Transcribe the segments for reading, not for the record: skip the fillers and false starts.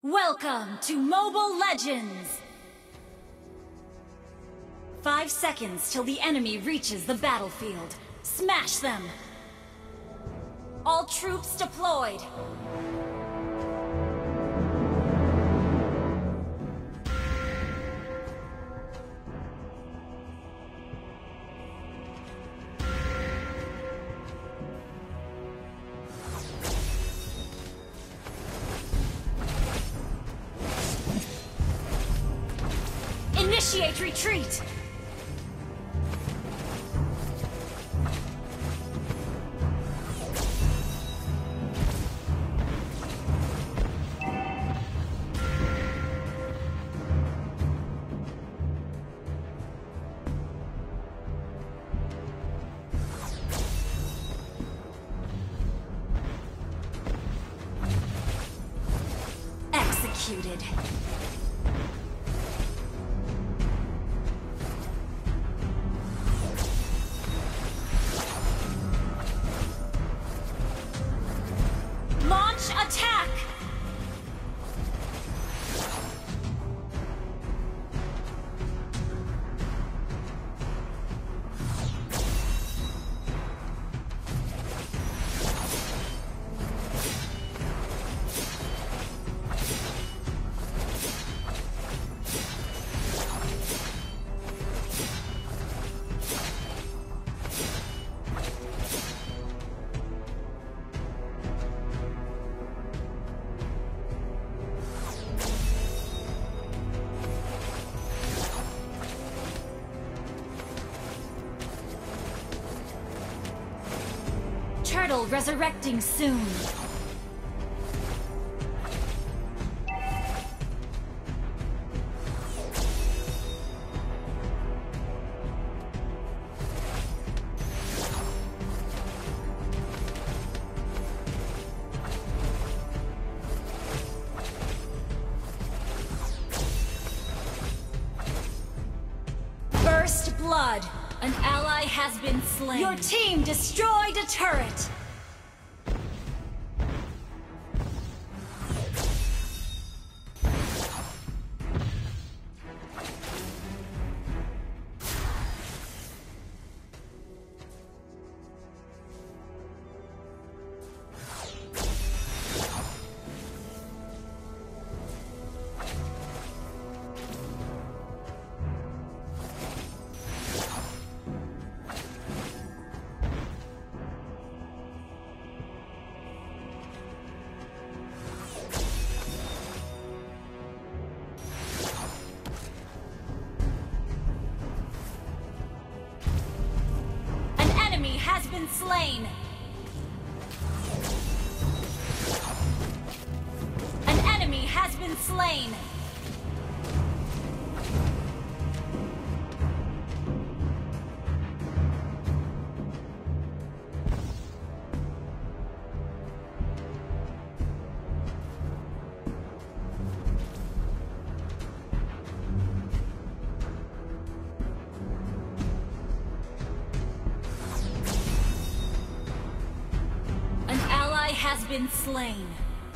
Welcome to Mobile Legends! 5 seconds till the enemy reaches the battlefield. Smash them! All troops deployed! Initiate retreat! Executed. Launch attack! Turtle resurrecting soon. First blood. An ally has been slain. Your team destroyed a turret. Has been slain. An enemy has been slain. Has been slain.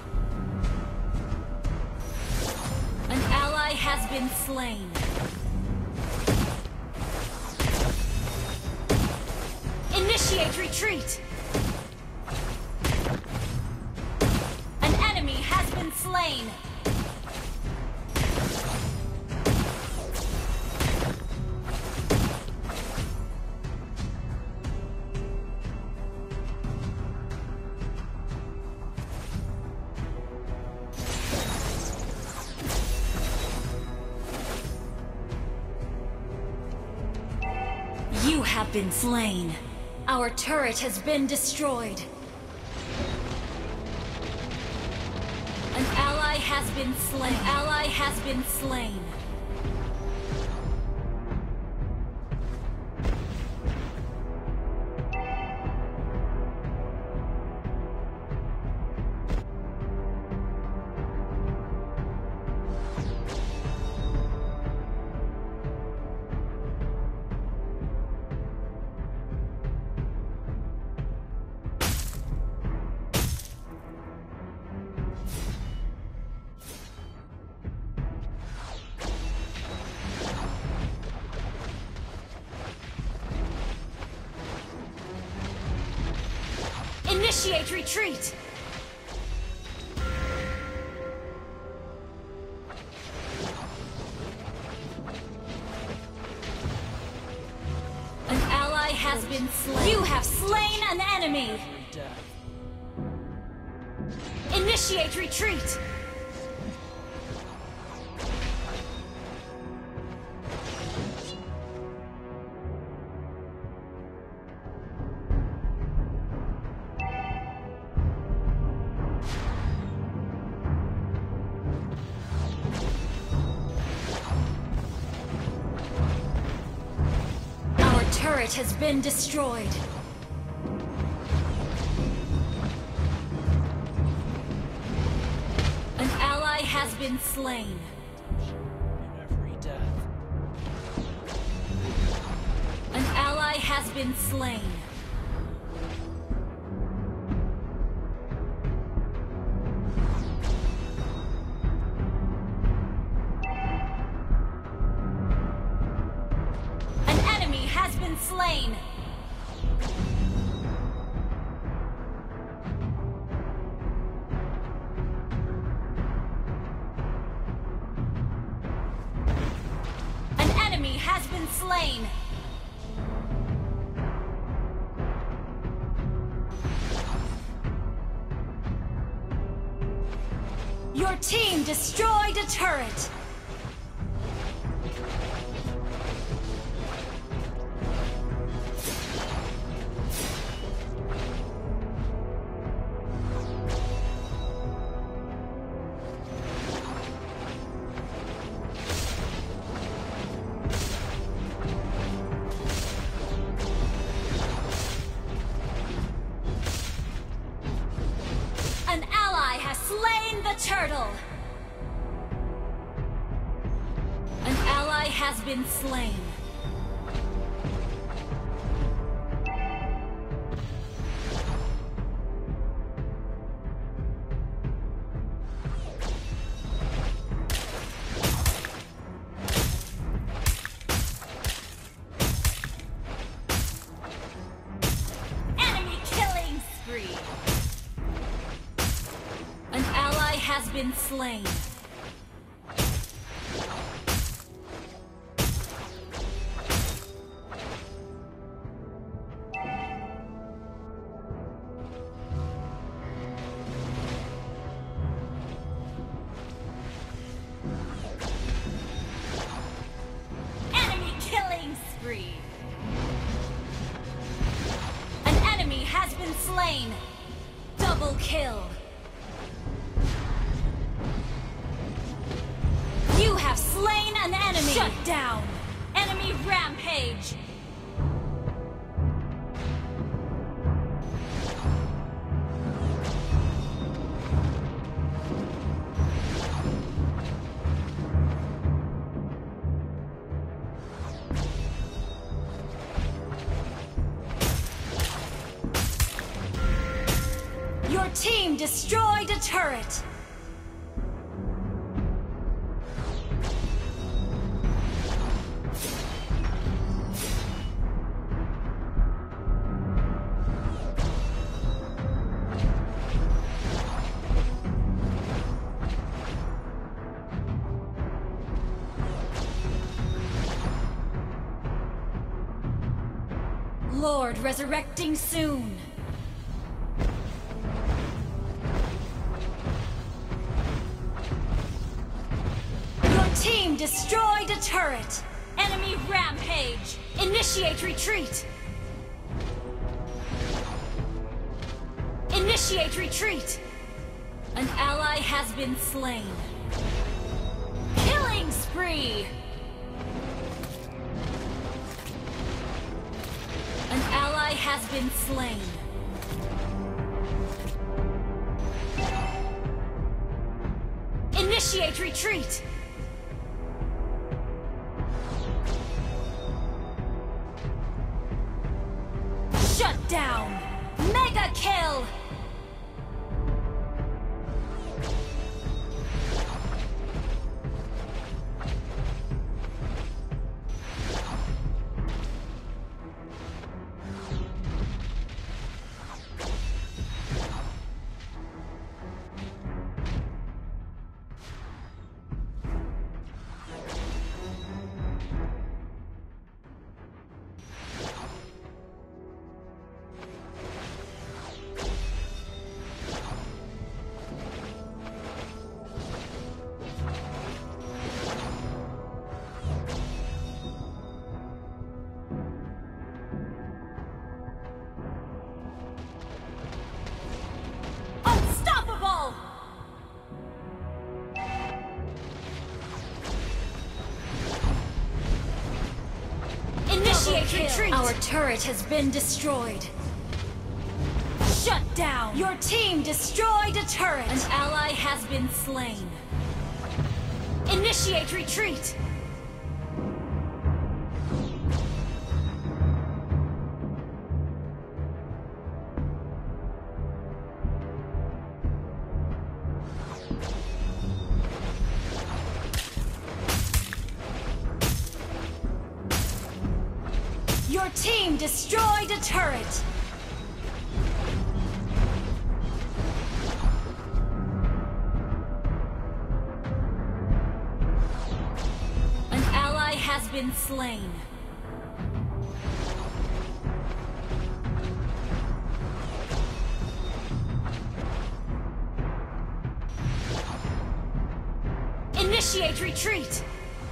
An ally has been slain. Initiate retreat. An enemy has been slain. You have been slain. Our turret has been destroyed. An ally has been slain. An ally has been slain. Initiate retreat! An ally has been slain. You have slain an enemy! Initiate retreat! Our turret has been destroyed. An ally has been slain. In every death. An ally has been slain. An enemy has been slain. An enemy has been slain. Your team destroyed a turret. An ally has slain the turtle. An ally has been slain. Enemy killing spree. An ally has been slain. Enemy killing spree. An enemy has been slain. Double kill. You have slain an enemy! Shut down! Enemy rampage! Your team destroyed a turret! Lord resurrecting soon. Your team destroyed a turret. Enemy rampage. Initiate retreat. Initiate retreat. An ally has been slain. Killing spree. An ally has been slain. Initiate retreat! Shut down! Mega kill! Initiate retreat! Our turret has been destroyed. Shut down! Your team destroyed a turret! An ally has been slain. Initiate retreat! Your team destroyed a turret! An ally has been slain. Initiate retreat!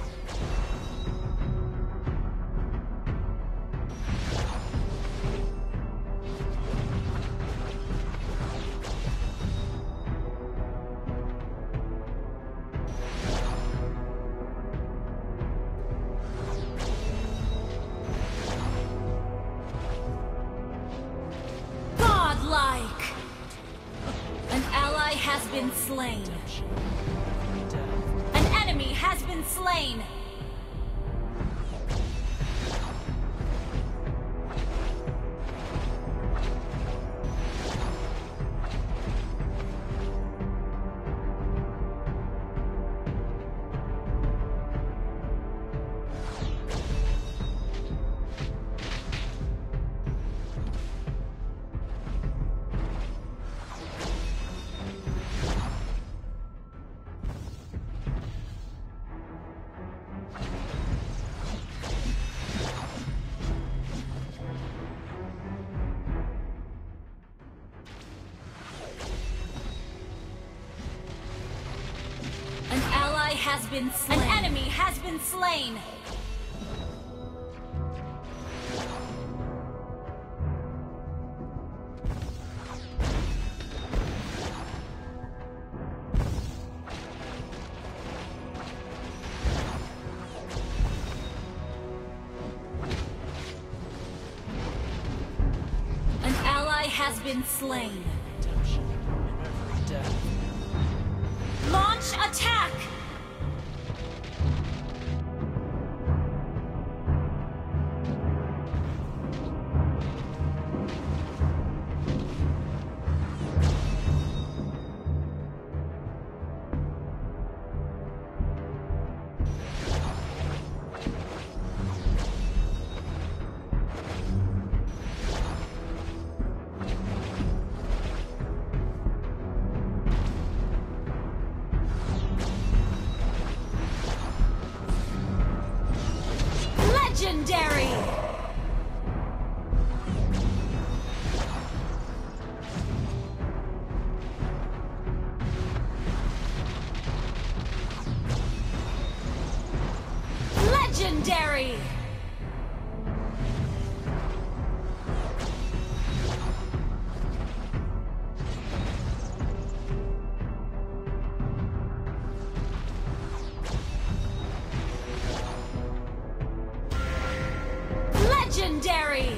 Has been slain. An enemy has been slain. Has been slain. An enemy has been slain. An ally has been slain. Redemption in every death. Launch attack! Legendary! Legendary! Legendary!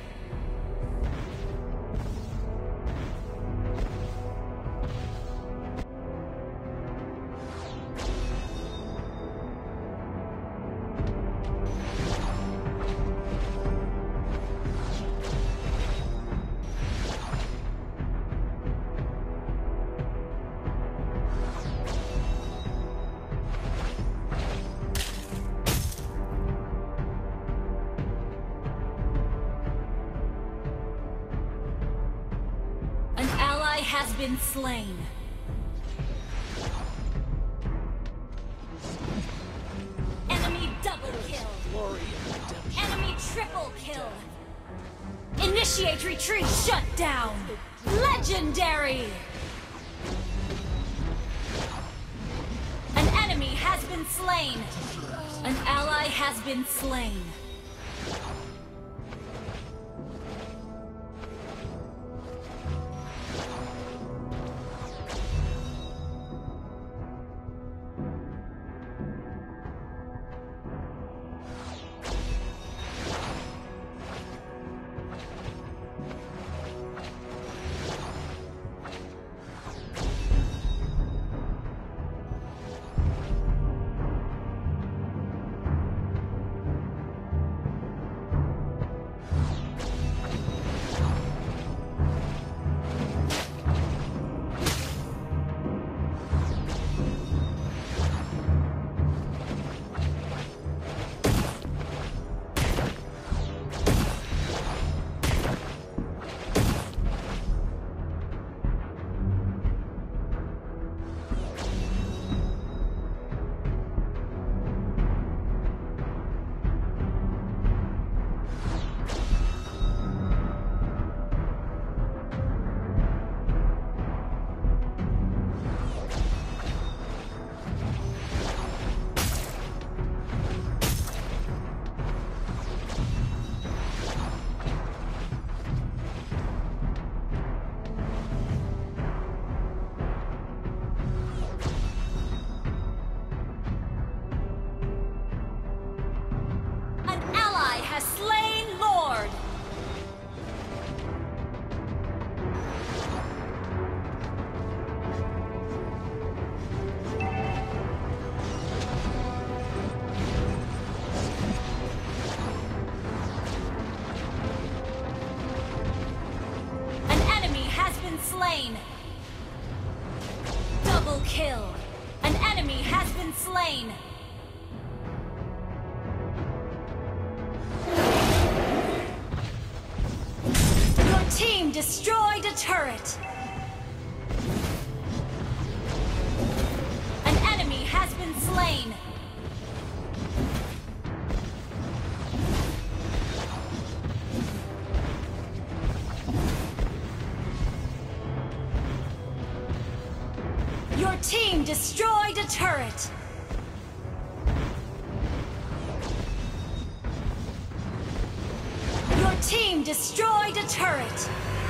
Has been slain. Enemy double kill. Glory and redemption. Enemy triple kill. Initiate retreat. Shut down. Legendary. An enemy has been slain. An ally has been slain. has slain Lord. An enemy has been slain. Double kill. An enemy has been slain. Your team destroyed a turret. An enemy has been slain. Your team destroyed a turret. Your team destroyed a turret.